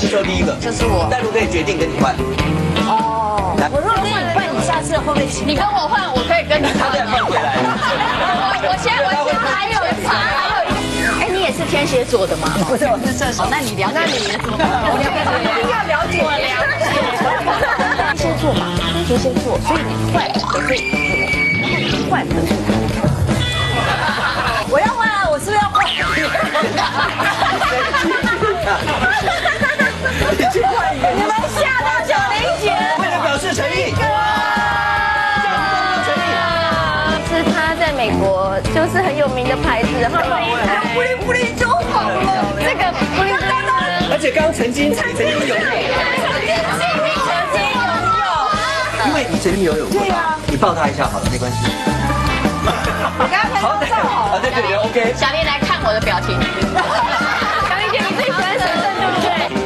说第一个， 就是我。 但如可以决定跟你换。 哦，我如果跟你换，你下次会不会请？ 你跟我换，我可以跟你换。 他再换回来。 我现在还有一个。哎，你也是天蝎座的吗？ 不是，我是射手。 那你了解？那你我了解，我了解。天蝎座嘛，天蝎座，所以你换的是我，然后你换的是他。我要换啊！我是不是要换？你们吓到90姐， 为了表示诚意。 是他在美国就是很有名的牌子， 布灵布灵就好了。 这个布灵布灵， 而且刚刚曾经有，因为你曾经游泳过，对呀，你抱他一下好了，没关系。 我刚刚好，对对对 ，OK。 小丽来看我的表情。 小丽姐，你最喜欢神圣对不对？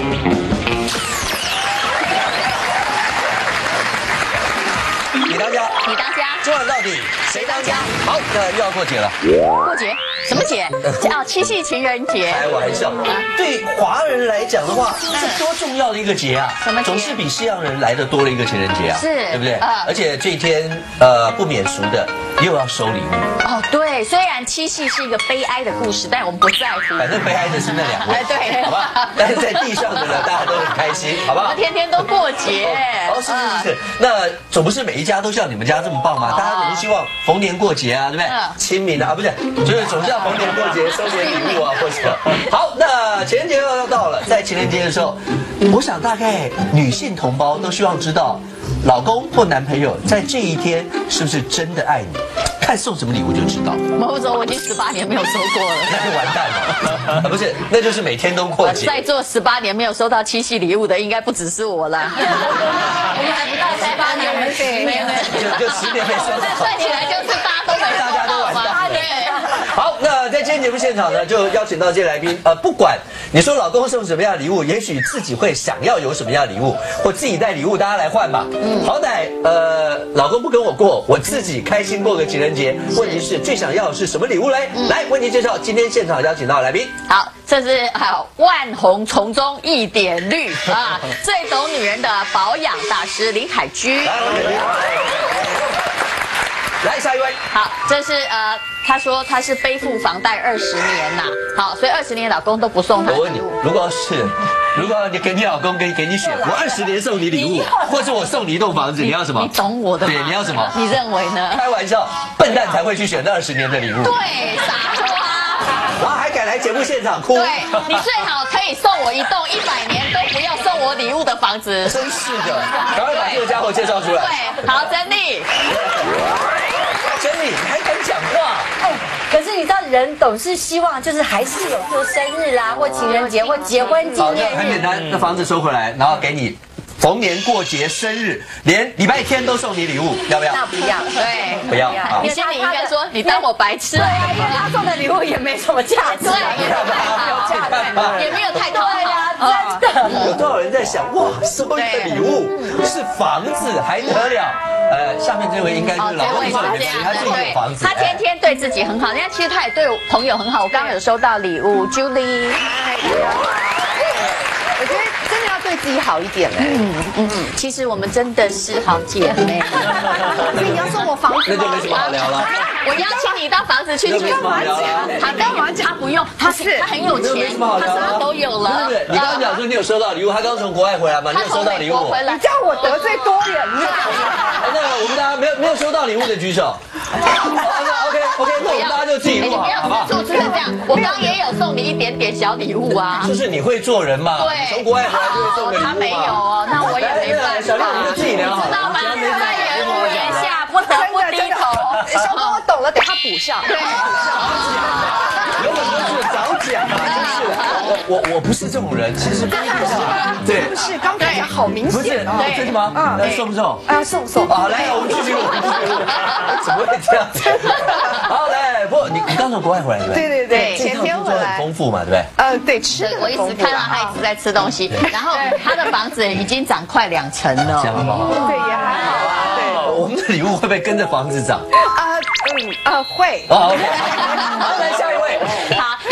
你当家， 你当家， 说完到底谁当家？好，那又要过节了。 过节什么节？七夕情人节。 开玩笑，对华人来讲的话，这多重要的一个节啊！ 什么节？ 总是比西洋人来的多了一个情人节啊， 是， 对不对？而且这一天不免俗的又要收礼物。 哦，对，虽然七夕是一个悲哀的故事，但我们不在乎。 反正悲哀的是那2位， 对， 好吧？但是在地上的呢，大家都很开心，好不好？ 我们天天都过节。 哦，是。那总不是每一家都像你们家这么棒嘛？大家总是希望逢年过节啊，对不对？清明啊，不是，就是总是要逢年过节收点礼物啊，或者好。那情人节要到了，在情人节的时候，我想大概女性同胞都希望知道，老公或男朋友在这一天是不是真的爱你？看送什么礼物就知道。 某种我已经18年没有收过了， 那就完蛋了。不是，那就是每天都过节。 在座18年没有收到七夕礼物的，应该不只是我啦。我们还不到18年， 就10年没收到。 算起来就是大家都完蛋。对。 好，那在今天节目现场呢，就邀请到这些来宾。不管你说老公送什么样的礼物，也许自己会想要有什么样的礼物，或自己带礼物，大家来换吧。好歹老公不跟我过，我自己开心过个情人节。问题是最想要的是什么礼物嘞？来为您介绍今天现场邀请到的来宾。 好，这是万红丛中一点绿啊，最懂女人的保养大师林凯居。 来下一位。 好，这是他说他是背负房贷20年呐，好，所以20年老公都不送他礼物。 我问你，如果你给你老公给你选，我20年送你礼物，或者我送你一栋房子，你要什么？ 你懂我的吗？ 对，你要什么？ 你认为呢？ 开玩笑，笨蛋才会去选那20年的礼物。 对，傻瓜。 然后还敢来节目现场哭。 对，你最好可以送我一栋100年都不要送我礼物的房子。 真是的，赶快把这个家伙介绍出来。 对，好，珍妮。 珍妮，你还敢讲话？ 可是你知道，人总是希望就是还是有做生日啦，或情人节或结婚纪念日。 很简单，那房子收回来，然后给你逢年过节、生日，连礼拜天都送你礼物，要不要？ 那不要， 对， 不要。 你心里应该说，你当我白痴？ 对啊，因为他送的礼物也没什么价值， 对，也没有太讨厌呀，真的。 有多少人在想，哇，收一个礼物是房子还得了？下面这位应该是老公送的，他自己有房子。 他天天对自己很好，人家其实他也对朋友很好。我刚刚有收到礼物 ，Julie。 我觉得真的要对自己好一点嘞。 其实我们真的是好姐妹。 所以你要送我房子那就没什么好聊了。 我邀请你到房子去住。他干嘛？他不用，他很有钱，他什么都有了。 对，你刚刚讲说你有收到礼物，他刚从国外回来吗？你有收到礼物？ 你叫我得罪多人了。 那我们大家没有收到礼物的举手。OK，那我们大家就自己录好不好？ 就是这样。我刚也有送你一点点小礼物啊。 就是你会做人嘛？ 对， 从国外回来就会送个礼物嘛。 他没有哦，那我也没办法。 小丽，你就自己聊好了。 知道吗？在人屋檐下，不得不低头。 小哥，我懂了，等他补上。 对， 有很多是早讲啊，就是我不是这种人，其实不是。对， 不是，刚才讲好明显。 不是，真的吗？送不送？ 送。 好，来，我们继续录。怎么会这样子？好，来，不，你刚从国外回来对不对？ 对，前天回来。 很丰富嘛，对不对？ 对，吃的我一直看到他一直在吃东西，然后他的房子已经涨快2成了。 这样好不好？ 对，也还好啊。对， 我们的礼物会不会跟着房子涨？ 会。 好，来下一位。 好，这位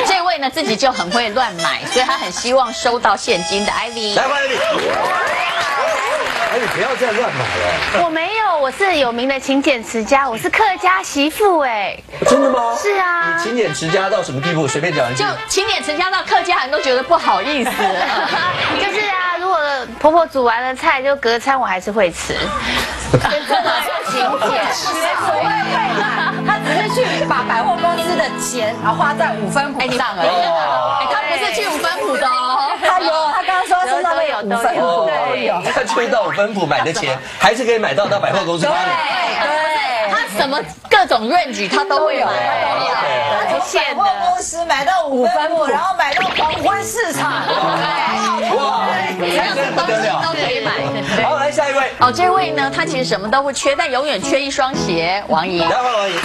呢自己就很会乱买，所以他很希望收到现金的。Ivy， 来，欢迎你。哎，你不要再乱买了。 我没有，我是有名的勤俭持家，我是客家媳妇哎。 真的吗？ 是啊。 你勤俭持家到什么地步？随便讲一句。 就勤俭持家到客家人都觉得不好意思。 就是啊，如果婆婆煮完了菜，就隔餐我还是会吃。勤俭， 所谓会嘛，他只是去把百货公司的钱花在5分埔上而已。 他不是去5分埔的哦， 他刚刚说他身上都有5分埔，都有。 他去到5分埔买的钱，还是可以买到百货公司花的。 对， 他什么各种 range 他都会买。 他从百货公司买到5分埔，然后买到黄昏市场。 哇，这不得了， 都可以买。 好，来下一位。 哦，这位呢，他其实什么都不缺，但永远缺一双鞋。王怡， 来，王怡。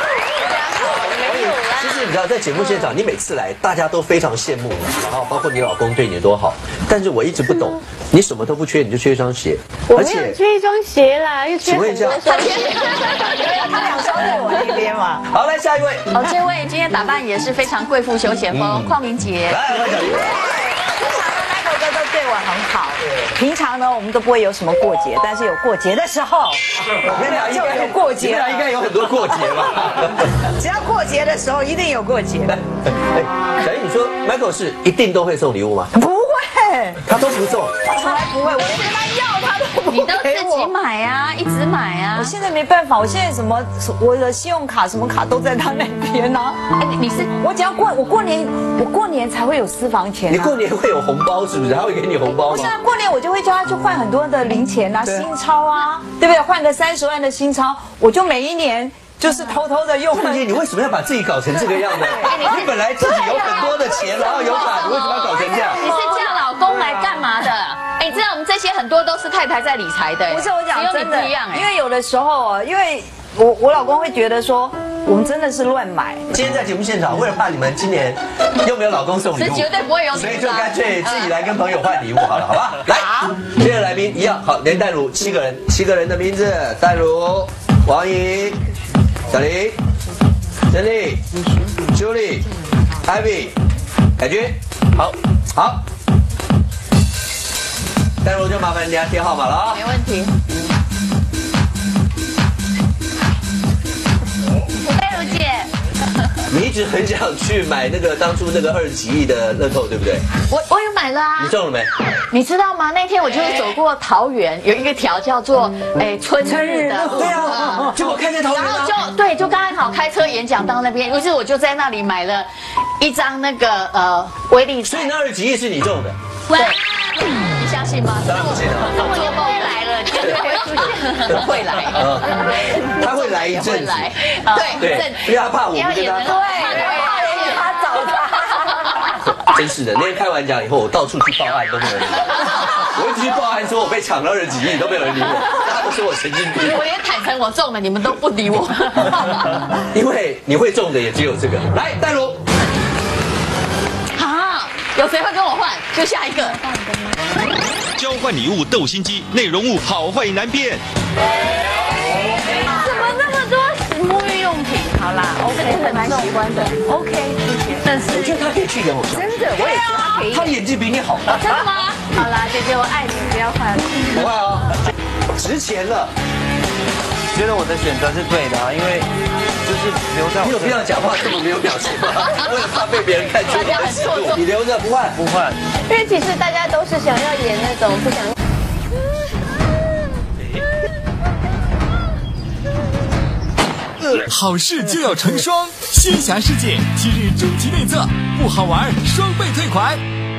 其实你知道，在节目现场，你每次来，大家都非常羡慕你，然后包括你老公对你多好。但是我一直不懂，你什么都不缺，你就缺一双鞋。 我没有缺一双鞋啦，又缺。 请问一下， 他2双在我那边嘛。 好，来下一位。 哦，这位今天打扮也是非常贵妇休闲风，邝明杰。 来，我讲。 Michael 哥都对我很好。平常呢，我们都不会有什么过节，但是有过节的时候， 你们俩就有过节。 你们俩应该有很多过节吧？ 只要过节的时候，一定有过节。 小英，你说 Michael 是一定都会送礼物吗？ 不会， 他都不送， 他从来不会。我跟他要，他都不你都给我自己买啊，一直买啊。 我现在没办法，我现在我的信用卡什么卡都在他那边呢。 哎，你是我只要我过年才会有私房钱。 你过年会有红包是不是？他会给你红包吗？ 我现在过年我就会叫他去换很多的零钱啊，新钞啊，对不对？换个30万的新钞，我就每一年就是偷偷的用。 凤姐，你为什么要把自己搞成这个样子？你本来自己有很多的钱，然后有卡，你为什么要搞成这样？ 你是叫老公来干嘛的？哎，你知道我们这些很多都是太太在理财的。 不是我讲真的， 不一样因为有的时候因为我老公会觉得说我们真的是乱买。 今天在节目现场，为了怕你们今年又没有老公送礼物， 绝对不会有礼物， 所以就干脆自己来跟朋友换礼物好了，好吧？来，今天的来宾一样，好，连淡如7个人的名字：淡如、王怡、小林、珍妮、Julie、Ivy、海军，好。淡如就麻烦人家贴号码了啊。 没问题。 戴茹姐， 你一直很想去买那个当初那个20几亿的乐透，对不对？ 我有买了啊。 你中了没？ 你知道吗？那天我就是走过桃园，有一个条叫做春日的， 对啊，结果看见桃园然后就刚好开车演讲到那边，于是我就在那里买了一张那个威力彩。 所以那20几亿是你中的？ 对，你相信吗？ 当然不信了。 我做梦来了，绝对会出现，会来， 他会来一阵子，对，因为他怕我们跟他， 对，他找他。 真是的，那天开完讲以后，我到处去报案都没有人理我，我一直去报案说我被抢了20几亿都没有人理我，大家都说我神经病。 我也坦诚我中了，你们都不理我。 因为你会中的也只有这个。来，淡如。 有谁会跟我换？就下一个。 交换礼物斗心机，内容物好坏难辨。 怎么那么多沐浴用品？好啦 ，OK， 很蛮喜欢的 ，OK， 谢谢。但是我觉得他可以去演偶像， 真的，我也觉得他可以。 他的演技比你好。 真的吗？ 好啦，姐姐，我爱你，不要换。 不会啊，值钱了。 觉得我的选择是对的啊，因为就是留在你有必要讲话这么没有表情吗？为了怕被别人看出来尺度，你留着不换不换。 因为其实大家都是想要演那种不想。 好事就要成双，仙侠世界今日主题内测，不好玩双倍退款。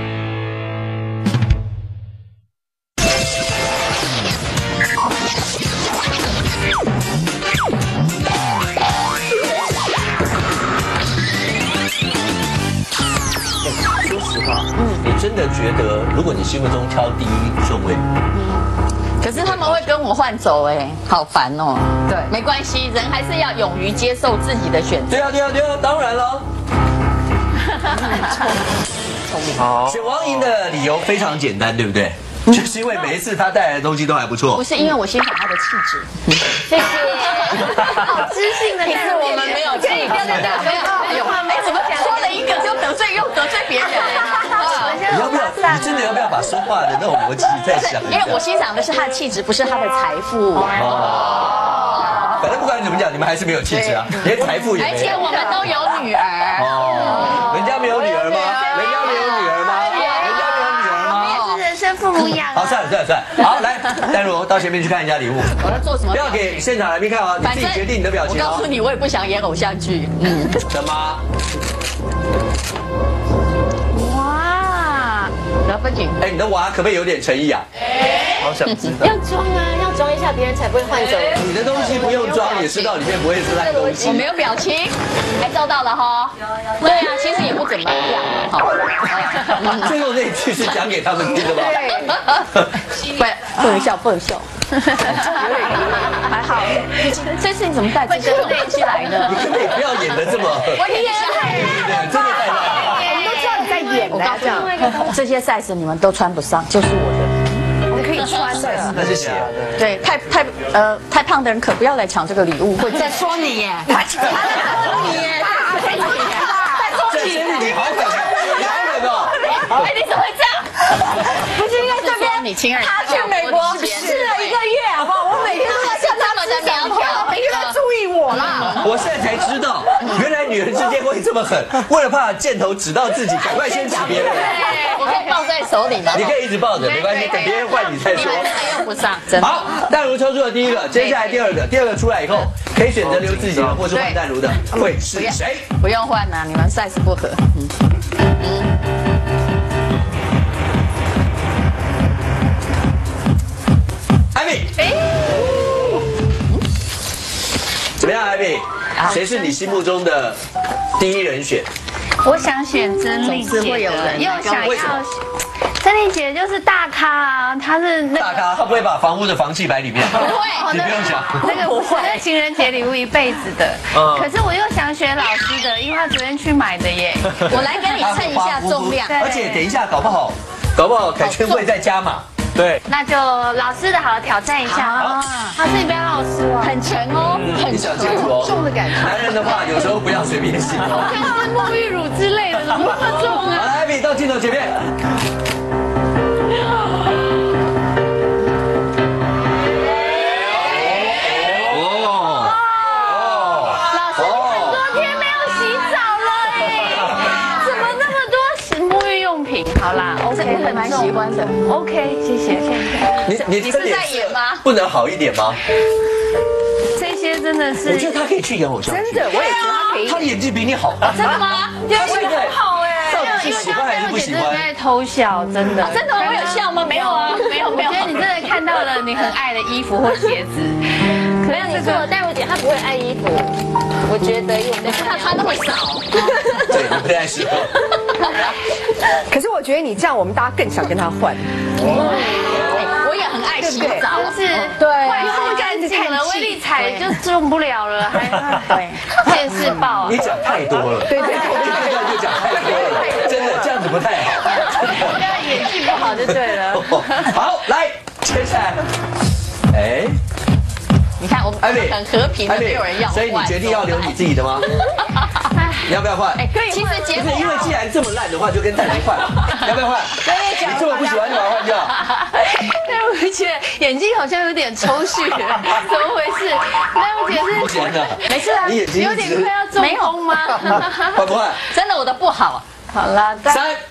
说实话，你真的觉得，如果你心目中挑第一顺位， 可是他们会跟我换走，好烦哦。对，没关系，人还是要勇于接受自己的选择。 对啊，当然了。 好， 选王莹的理由非常简单，对不对？就是因为每一次他带来的东西都还不错。 不是因为我欣赏他的气质。 谢谢。好知性的， 其实我们没有这个，没有。怎么说了一个就得罪又你要不要？你真的要不要把说话的那种逻辑再想一下？ 因为我欣赏的是他的气质，不是他的财富。 反正不管怎么讲，你们还是没有气质啊，连财富也没有。 而且我们都有女儿。 人家没有女儿吗？人家没有女儿吗？人家没有女儿吗？ 人生父母养。 好，算了。好，来，淡如到前面去看一下礼物。 我要做什么？ 不要给现场来宾看啊，你自己决定你的表情。 我告诉你，我也不想演偶像剧。 什么？ 哇，然后不仅哎，你的娃可不可以有点诚意啊？ 好想知道。 要装啊，要装一下，别人才不会换走。 你的东西不用装，也知道里面不会是烂东西。 我没有表情，还照到了哈。对啊，其实也不怎么样。好， 最后那一句是讲给他们听的吗？ 不能笑，不能笑。还好，这次你怎么带这些东西来的？ 你可不可以不要演的这么？ 我演一对，真的太烂了。 我们都知道你在演的，这样。 这些 size 你们都穿不上，就是我的。 你可以穿的。 那是鞋。 对，太胖的人可不要来抢这个礼物。我在说你耶，在说你耶，在说你， 你好狠，你好狠哦！ 哎，你怎么会这样？ 不是因为这边你亲儿子， 他去美国试了1个月，好不好？我每天都在向他吃小条，每天都注意我啦。 我现在才知道，原来女人之间会这么狠，为了怕箭头指到自己，赶快先指别人。 我可以抱在手里吗？ 你可以一直抱着，没关系，等别人换你再说。 还用不上，真的。 好，淡如抽出了第一个，接下来第二个，第二个出来以后，可以选择留自己的，或是换淡如的，会是谁？ 不用换啊，你们 size 不合。 艾米，怎么样，艾米？谁是你心目中的第一人选？ 我想选曾丽姐的，又想要曾丽姐就是大咖啊，她是那大咖，他不会把房屋的房契摆里面， 不会， 你不用想。 那个不是情人节礼物一辈子的。可是我又想选老师的，因为他昨天去买的耶。 我来跟你称一下重量。 而且等一下，搞不好凯圈会再加码。对， 那就老师的好了，挑战一下。老师你不要让我失望， 很沉哦，很你想清楚哦。 重的感觉。 男人的话，有时候不要随便洗哦。 像是沐浴乳之类的，怎么那么重好， 啊？ 来，艾米到镜头前面。 老师，你很多天没有洗澡了哎，怎么那么多沐浴用品？好啦 ，OK， 很蛮喜欢的。 OK， 谢谢。 你是在演吗？ 不能好一点吗？ 这些真的是我觉得他可以去演偶像剧。 真的，我也觉得他可以。 他演技比你好。 真的吗？ 他现在好哎。 到底是喜欢还是不喜欢？ 在偷笑，真的。 真的我有笑吗？没有啊，没有。 我觉得你真的看到了你很爱的衣服或鞋子。 可是你说淡如姐她不会爱衣服，我觉得因为她穿那么少。 对，你不太适合。 可是我觉得你这样，我们大家更想跟她换。 我也很爱洗澡， 是对， 你这么干净了，威力彩就中不了了，还对， 见识爆。 你讲太多了，对，就讲太多了，真的这样子不太好。 不要演技不好就对了。 好，来，接下来，哎， 你看我们很和平的，没有人要换， 所以你决定要留你自己的吗？你要不要换？ 可以。其实节目因为既然这么烂的话，就跟淡如换，要不要换？你这么不喜欢就把它换掉。 淡如姐眼睛好像有点抽搐，怎么回事？淡如姐是不喜欢的， 没事啊， 你眼睛有点快要中风吗？ 换不换？ 真的我的不好。 好啦， 3、